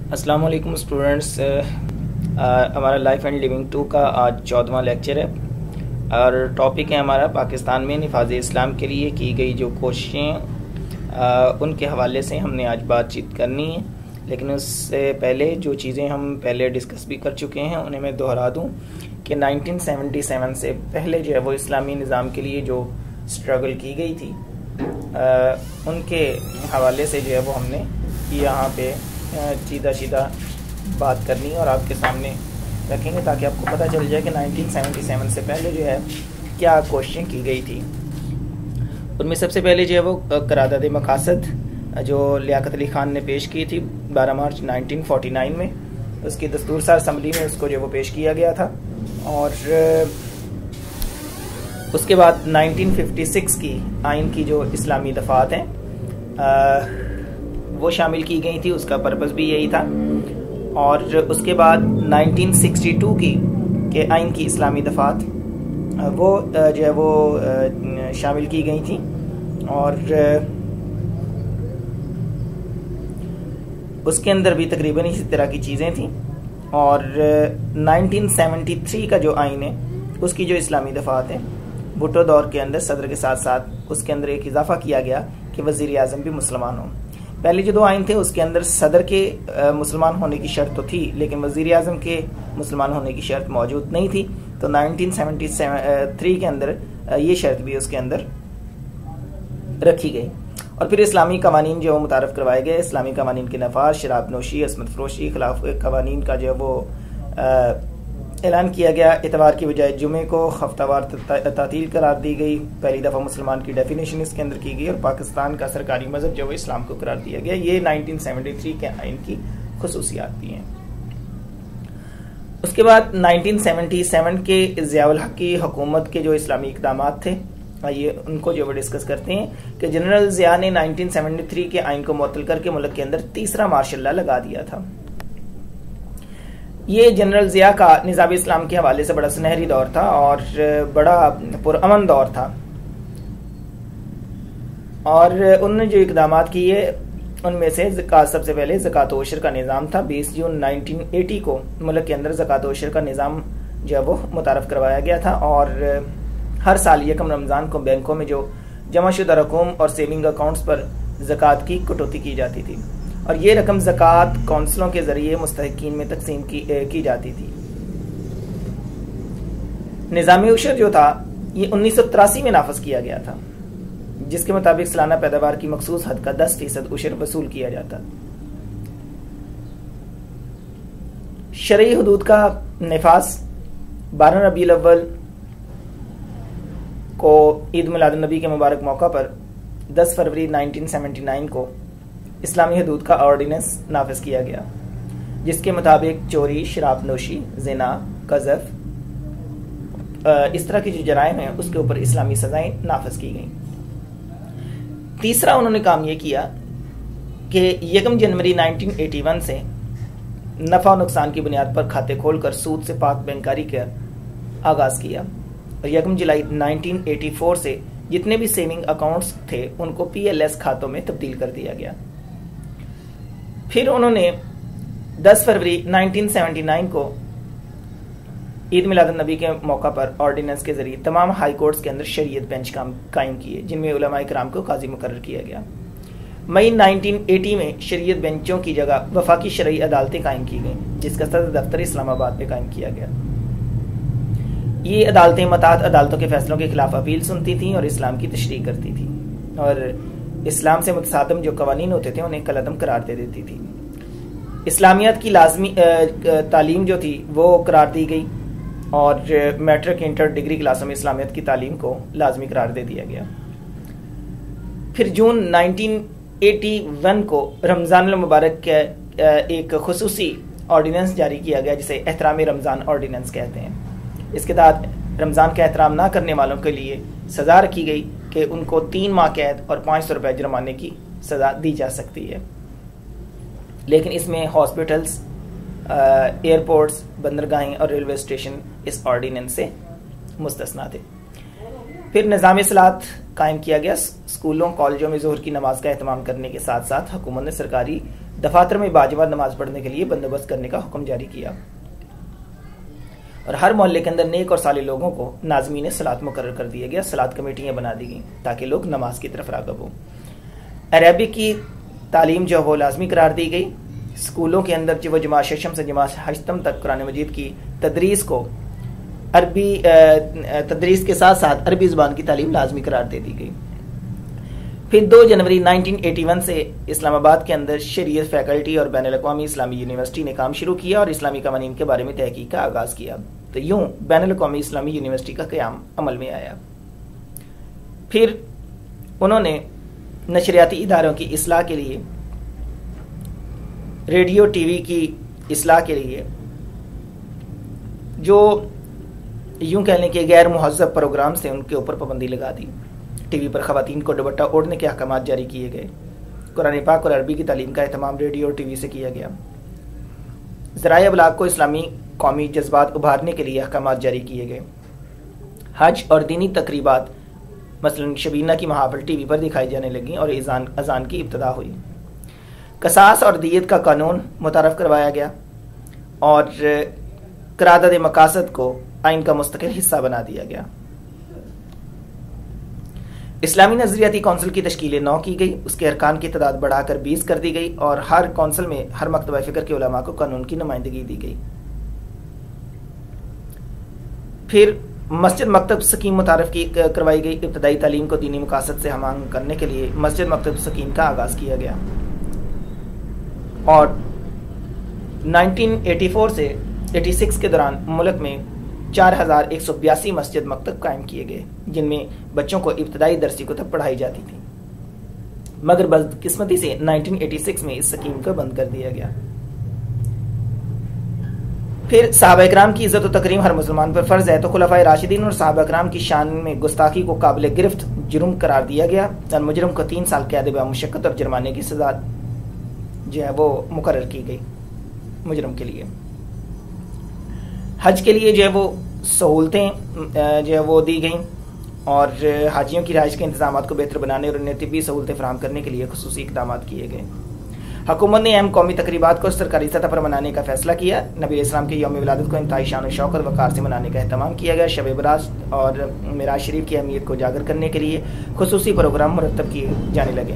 السلام علیکم اسٹوڈنٹس، ہمارا لائف اینڈ لیونگ 2 کا آج 14واں لیکچر ہے اور ٹاپک ہے ہمارا پاکستان میں نفاذ اسلام کے لیے کی گئی جو کوششیں، ان کے حوالے سے ہم نے آج بات چیت کرنی ہے۔ لیکن اس سے پہلے جو چیزیں ہم پہلے ڈسکس بھی کر چکے ہیں انہیں میں دہرا دوں کہ 1977 سے پہلے جو ہے وہ اسلامی نظام کے لیے جو سٹرگل کی گئی تھی ان کے حوالے سے جو ہے وہ ہم نے یہاں پہ سیدھا بات کرنی اور آپ کے سامنے رکھیں گے تاکہ آپ کو پتہ چل جائے کہ 1977 سے پہلے جو ہے کیا کوششیں کی گئی تھی۔ ان میں سب سے پہلے جو ہے وہ قرارداد مقاصد جو لیاقت علی خان نے پیش کی تھی 12 مارچ 1949 میں، اس کی دستور ساز اسمبلی میں اس کو جو وہ پیش کیا گیا تھا، اور اس کے بعد 1956 کی آئین کی جو اسلامی دفعات ہیں وہ شامل کی گئی تھی، اس کا پرپس بھی یہی تھا۔ اور اس کے بعد 1962 کی کہ آئین کی اسلامی دفعات وہ جو ہے وہ شامل کی گئی تھی، اور اس کے اندر بھی تقریباً اسی طرح کی چیزیں تھیں۔ اور 1973 کا جو آئین ہے اس کی جو اسلامی دفعات ہیں بھٹو دور کے اندر صدر کے ساتھ ساتھ اس کے اندر ایک اضافہ کیا گیا کہ وزیر اعظم بھی مسلمان ہوں۔ پہلے جو 2 آئین تھے اس کے اندر صدر کے مسلمان ہونے کی شرط تو تھی لیکن وزیر اعظم کے مسلمان ہونے کی شرط موجود نہیں تھی، تو 1973 کے اندر یہ شرط بھی اس کے اندر رکھی گئی۔ اور پھر اسلامی قوانین جو متعارف کروائے گئے، اسلامی قوانین کے نفاذ، شراب نوشی، عصمت فروشی خلاف قوانین کا جو وہ اعلان کیا گیا، اتوار کی بجائے جمعے کو ہفتہ وار تعطیل قرار دی گئی، پہلی دفعہ مسلمان کی ڈیفینیشن اس کے اندر کی گئی، اور پاکستان کا سرکاری مذہب جو وہ اسلام کو قرار دیا گیا۔ یہ 1973 کے آئین کی خصوصیات بھی ہیں۔ اس کے بعد 1977 کے ضیاء الحق کی حکومت کے جو اسلامی اقدامات تھے آئیے ان کو جو وہ ڈسکس کرتے ہیں کہ جنرل ضیاء نے 1973 کے آئین کو معطل کر کے ملک کے اندر تیسرا مارشل لا لگا دیا تھا۔ یہ جنرل ضیاء کا نظام اسلام کے حوالے سے بڑا سنہری دور تھا اور بڑا پرامن دور تھا، اور انہوں نے جو اقدامات کیے ان میں سے زکوٰۃ، سب سے پہلے زکوٰۃ و عشر کا نظام تھا۔ 20 جون 1980 کو ملک کے اندر زکوٰۃ و عشر کا نظام جو ہے وہ متعارف کروایا گیا تھا، اور ہر سال 1 رمضان کو بینکوں میں جو جمع شدہ رقوم اور سیونگ اکاؤنٹس پر زکوٰۃ کی کٹوتی کی جاتی تھی، اور یہ رقم زکوٰۃ کونسلوں کے ذریعے مستحقین میں تقسیم کی جاتی تھی۔ نظام عشر جو تھا یہ 1983 میں نافذ کیا گیا تھا، جس کے مطابق سالانہ پیداوار کی مخصوص حد کا 10% عشر وصول کیا جاتا۔ شرعی حدود کا نفاذ 12 ربیع الاول کو عید میلاد النبی کے مبارک موقع پر 10 فروری 1979 کو اسلامی حدود کا آرڈیننس نافذ کیا گیا، جس کے مطابق چوری، شراب نوشی، زنا، قذف، اس طرح کی جو جرائم ہیں اس کے اوپر اسلامی سزائیں نافذ کی گئیں۔ تیسرا انہوں نے کام یہ کیا کہ 1 جنوری 1981 سے نفع و نقصان کی بنیاد پر کھاتے کھول کر سود سے پاک بینکاری کا آغاز کیا، اور 1 جولائی 1984 سے جتنے بھی سیونگ اکاؤنٹس تھے ان کو PLS کھاتوں میں تبدیل کر دیا گیا۔ پھر انہوں نے 10 فروری 1979 کو عید میلاد النبی کے موقع پر آرڈیننس کے ذریعے تمام ہائی کورٹس کے اندر شریعت بینچ قائم کیے، جن میں علماء کرام کو قاضی مقرر کیا گیا۔ مئی 1980 میں شریعت بینچوں کی جگہ وفاقی شرعی عدالتیں قائم کی گئیں، جس کا صدر دفتر اسلام آباد میں قائم کیا گیا۔ یہ عدالتیں متعدد عدالتوں کے فیصلوں کے خلاف اپیل سنتی تھیں اور اسلام کی تشریح کرتی تھیں، اور اسلام سے متصادم جو قوانین ہوتے تھے انہیں کالعدم قرار دے دیتی تھی۔ اسلامیات کی لازمی تعلیم جو تھی وہ قرار دی گئی، اور میٹرک انٹر ڈگری کلاسوں میں اسلامیات کی تعلیم کو لازمی قرار دے دیا گیا۔ پھر جون 1981 کو رمضان المبارک کے ایک خصوصی آرڈیننس جاری کیا گیا جسے احترام رمضان آرڈیننس کہتے ہیں۔ اس کے تحت رمضان کا احترام نہ کرنے والوں کے لیے سزا رکھی گئی کہ ان کو 3 ماہ قید اور 500 روپے جرمانے کی سزا دی جا سکتی ہے، لیکن اس میں ہاسپٹلز، ایئرپورٹس، بندرگاہیں اور ریلوے اسٹیشن اس آرڈیننس سے مستثنا تھے۔ پھر نظام اصلاحات قائم کیا گیا۔ اسکولوں کالجوں میں ظہر کی نماز کا اہتمام کرنے کے ساتھ ساتھ حکومت نے سرکاری دفاتر میں باجماعت نماز پڑھنے کے لیے بندوبست کرنے کا حکم جاری کیا، اور ہر محلے کے اندر نیک اور صالح لوگوں کو ناظمین صلاۃ مقرر کر دیا گیا۔ صلاۃ کمیٹیاں بنا دی گئیں تاکہ لوگ نماز کی طرف راغب ہوں۔ عربی کی تعلیم جو وہ لازمی قرار دی گئی۔ اسکولوں کے اندر جو وہ جماعت ششم سے جماعت ہشتم تک قرآن مجید کی تدریس کو عربی تدریس کے ساتھ ساتھ عربی زبان کی تعلیم لازمی قرار دے دی گئی۔ پھر 2 جنوری 1981 سے اسلام آباد کے اندر شریعت فیکلٹی اور بین الاقوامی اسلامی یونیورسٹی نے کام شروع کیا اور اسلامی قوانین کے بارے میں تحقیق کا آغاز کیا۔ تو یوں بین الاقوامی اسلامی یونیورسٹی کا قیام عمل میں آیا۔ پھر انہوں نے نشریاتی اداروں کی اصلاح کے لیے، ریڈیو ٹی وی کی اصلاح کے لیے جو یوں کہہ لیں کہ غیر مہذب پروگرامز تھے ان کے اوپر پابندی لگا دی۔ ٹی وی پر خواتین کو دوپٹہ اوڑھنے کے احکامات جاری کیے گئے۔ قرآن پاک اور عربی کی تعلیم کا اہتمام ریڈیو اور ٹی وی سے کیا گیا۔ ذرائع ابلاغ کو اسلامی قومی جذبات ابھارنے کے لیے احکامات جاری کیے گئے۔ حج اور دینی تقریبات مثلا شبینہ کی محافل ٹی وی پر دکھائی جانے لگیں اور اذان کی ابتدا ہوئی۔ قصاص اور دیت کا قانون متعارف کروایا گیا اور قرارداد مقاصد کو آئین کا مستقل حصہ بنا دیا گیا۔ اسلامی نظریاتی کونسل کی تشکیل 9 کی گئی، اس کے ارکان کی تعداد بڑھا کر 20 کر دی گئی اور ہر کونسل میں ہر مکتبہ فکر کے علماء کو قانون کی نمائندگی دی گئی۔ پھر مسجد مکتب سکیم متعارف کروائی گئی۔ ابتدائی تعلیم کو دینی مقاصد سے ہم آہنگ کرنے کے لیے مسجد مکتب سکیم کا آغاز کیا گیا، اور 1984 سے 86 کے دوران ملک میں 4182 مسجد مکتب قائم کیے گئے، جن میں بچوں کو ابتدائی درسی کتب پڑھائی جاتی تھی، مگر بدقسمتی سے 1986 میں اس سکیم کو بند کر دیا گیا۔ پھر صحابہ اکرام کی عزت و تکریم ہر مسلمان پر فرض ہے، تو خلفائے راشدین اور صحابہ اکرام کی شان میں گستاخی کو قابل گرفت جرم قرار دیا گیا اور مجرم کو 3 سال قید بلا مشقت اور جرمانے کی سزا جو ہے وہ مقرر کی گئی مجرم کے لیے۔ حج کے لیے جو ہے وہ سہولتیں جو ہے وہ دی گئیں اور حاجیوں کی رہائش کے انتظامات کو بہتر بنانے اور انہیں طبی سہولتیں فراہم کرنے کے لیے خصوصی اقدامات کیے گئے۔ حکومت نے اہم قومی تقریبات کو سرکاری سطح پر منانے کا فیصلہ کیا۔ نبی علیہ السلام کے یوم ولادت کو انتہائی شان و شوکت وقار سے منانے کا اہتمام کیا گیا۔ شب برات اور معراج شریف کی اہمیت کو اجاگر کرنے کے لیے خصوصی پروگرام مرتب کیے جانے لگے۔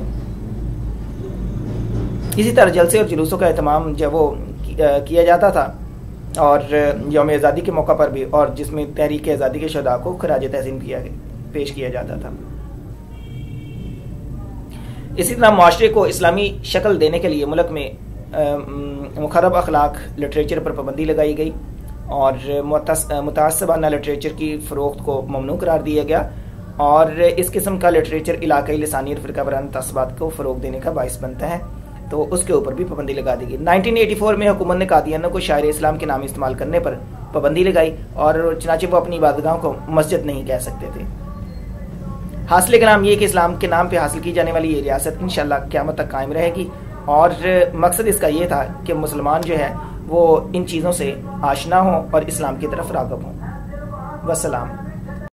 اسی طرح جلسے اور جلوسوں کا اہتمام جب وہ کیا جاتا تھا اور یوم آزادی کے موقع پر بھی، اور جس میں تحریک آزادی کے شہداء کو خراج تحسین پیش کیا جاتا تھا۔ اسی طرح معاشرے کو اسلامی شکل دینے کے لیے ملک میں مخرب اخلاق لٹریچر پر پابندی لگائی گئی اور متعصبانہ لٹریچر کی فروخت کو ممنوع قرار دیا گیا، اور اس قسم کا لٹریچر علاقائی لسانی اور فرقہ وارانہ تعصبات کو فروغ دینے کا باعث بنتا ہے، تو اس کے اوپر بھی پابندی لگا دی گئی۔ 1984 میں حکومت نے قادیانیوں کو شاعر اسلام کے نام استعمال کرنے پر پابندی لگائی اور چنانچہ وہ اپنی عبادتگاہوں کو مسجد نہیں کہہ سکتے تھے۔ حاصل کلام یہ کہ اسلام کے نام پہ حاصل کی جانے والی یہ ریاست انشاءاللہ قیامت تک قائم رہے گی، اور مقصد اس کا یہ تھا کہ مسلمان جو ہے وہ ان چیزوں سے آشنا ہوں اور اسلام کی طرف راغب ہوں۔ والسلام۔